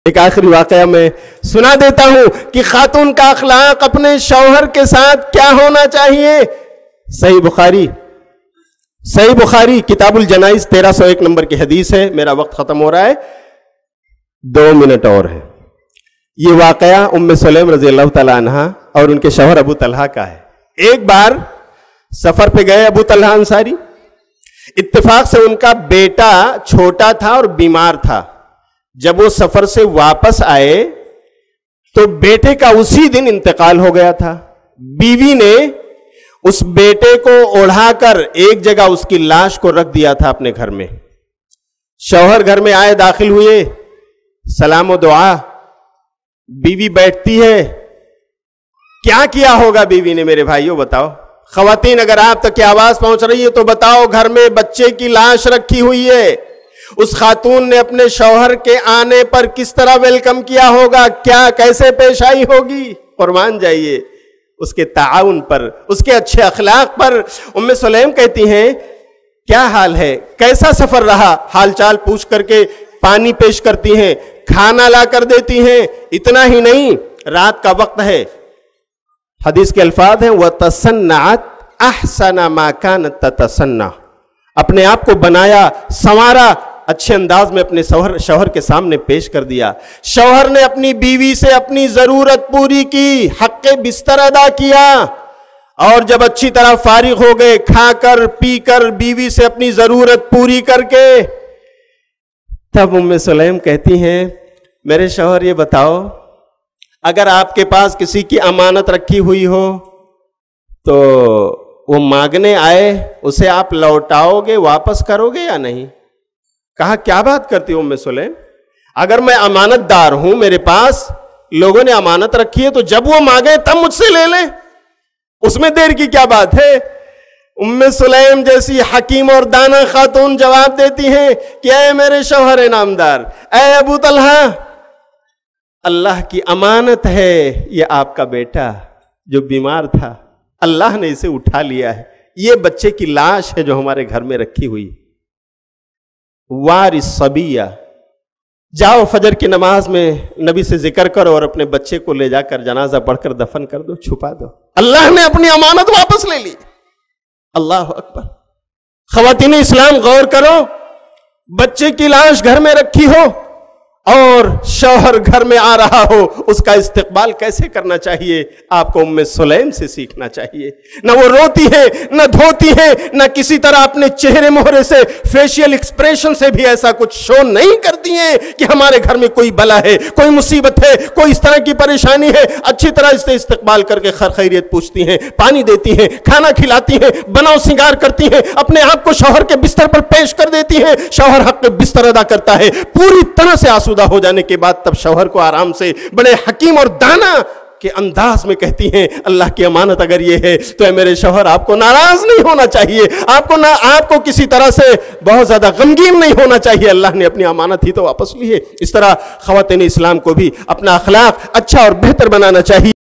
ایک آخری واقعہ میں سنا دیتا ہوں کہ خاتون کا اخلاق اپنے شوہر کے ساتھ کیا ہونا چاہیے۔ صحیح بخاری کتاب الجنائز 1301 نمبر کی حدیث ہے۔ میرا وقت ختم ہو رہا ہے، 2 منٹ اور ہے۔ یہ واقعہ ام سلیم رضی اللہ تعالی عنہ اور ان کے شوہر ابو طلحہ کا ہے۔ ایک بار سفر پہ گئے ابو طلحہ انصاری، اتفاق سے ان کا بیٹا چھوٹا تھا اور بیمار تھا۔ جب وہ سفر سے واپس آئے تو بیٹے کا اسی دن انتقال ہو گیا تھا۔ بیوی نے اس بیٹے کو اڑا کر ایک جگہ اس کی لاش کو رکھ دیا تھا اپنے گھر میں۔ شوہر گھر میں آئے، داخل ہوئے، سلام و دعا، بیوی بیٹھتی ہے۔ کیا کیا ہوگا بیوی نے میرے بھائیوں بتاؤ؟ خواتین اگر آپ تک آواز پہنچ رہی ہے تو بتاؤ، گھر میں بچے کی لاش رکھی ہوئی ہے، اس خاتون نے اپنے شوہر کے آنے پر کس طرح ویلکم کیا ہوگا؟ کیا کیسے پیش آئی ہوگی؟ قربان جائیے اس کے تعاون پر، اس کے اچھے اخلاق پر۔ ام سلیم کہتی ہیں کیا حال ہے، کیسا سفر رہا، حال چال پوچھ کر کے پانی پیش کرتی ہیں، کھانا لا کر دیتی ہیں۔ اتنا ہی نہیں، رات کا وقت ہے، حدیث کے الفاظ ہیں وَتَصَنَّعَتْ أَحْسَنَ مَا كَانَتْ تَتَصَنَّعُ، اپنے آپ کو بنایا، سنوارا، اچھے انداز میں اپنے شوہر کے سامنے پیش کر دیا۔ شوہر نے اپنی بیوی سے اپنی ضرورت پوری کی، حق بستر ادا کیا، اور جب اچھی طرح فارغ ہو گئے، کھا کر پی کر بیوی سے اپنی ضرورت پوری کر کے، تب ام سلیم کہتی ہیں میرے شوہر یہ بتاؤ، اگر آپ کے پاس کسی کی امانت رکھی ہوئی ہو تو وہ مانگنے آئے، اسے آپ لوٹاؤ گے، واپس کرو گے یا نہیں؟ کہا کیا بات کرتی ہوں ام سلیم، اگر میں امانت دار ہوں، میرے پاس لوگوں نے امانت رکھی ہے تو جب وہ مانگے تب مجھ سے لے لیں، اس میں دیر کی کیا بات ہے؟ ام سلیم جیسی حکیم اور دانا خاتون جواب دیتی ہیں کہ اے میرے شوہر انعامدار، اے ابو طلحہ، اللہ کی امانت ہے یہ آپ کا بیٹا جو بیمار تھا، اللہ نے اسے اٹھا لیا ہے، یہ بچے کی لاش ہے جو ہمارے گھر میں رکھی ہوئی۔ وارث صبیہ، جاؤ فجر کی نماز میں نبی سے ذکر کرو اور اپنے بچے کو لے جا کر جنازہ پڑھ کر دفن کر دو، چھپا دو۔ اللہ نے اپنی امانت واپس لے لی۔ اللہ اکبر۔ خواتین اسلام غور کرو، بچے کی لاش گھر میں رکھی ہو اور شوہر گھر میں آ رہا ہو، اس کا استقبال کیسے کرنا چاہیے؟ آپ کو ام سلیم سے سیکھنا چاہیے۔ نہ وہ روتی ہے، نہ دھوتی ہے، نہ کسی طرح اپنے چہرے مہرے سے، فیشیل ایکسپریشن سے بھی ایسا کچھ شو نہیں کرتی ہیں کہ ہمارے گھر میں کوئی بلا ہے، کوئی مصیبت ہے، کوئی اس طرح کی پریشانی ہے۔ اچھی طرح اس سے استقبال کر کے خیریت پوچھتی ہیں، پانی دیتی ہیں، کھانا کھلاتی ہیں، بناؤ سنگار کرتی ہیں، اپنے آپ کو شوہر کے بستر پر پیش کر دیتی ہیں۔ شوہر حق بستر ادا کرتا ہے، پوری طرح سے ہو جانے کے بعد تب شوہر کو آرام سے بڑے حکیم اور دانا کے انداز میں کہتی ہیں اللہ کی امانت اگر یہ ہے تو اے میرے شوہر آپ کو ناراض نہیں ہونا چاہیے، آپ کو کسی طرح سے بہت زیادہ غمگین نہیں ہونا چاہیے، اللہ نے اپنی امانت ہی تو واپس لی ہے۔ اس طرح خواتین اسلام کو بھی اپنا اخلاق اچھا اور بہتر بنانا چاہیے۔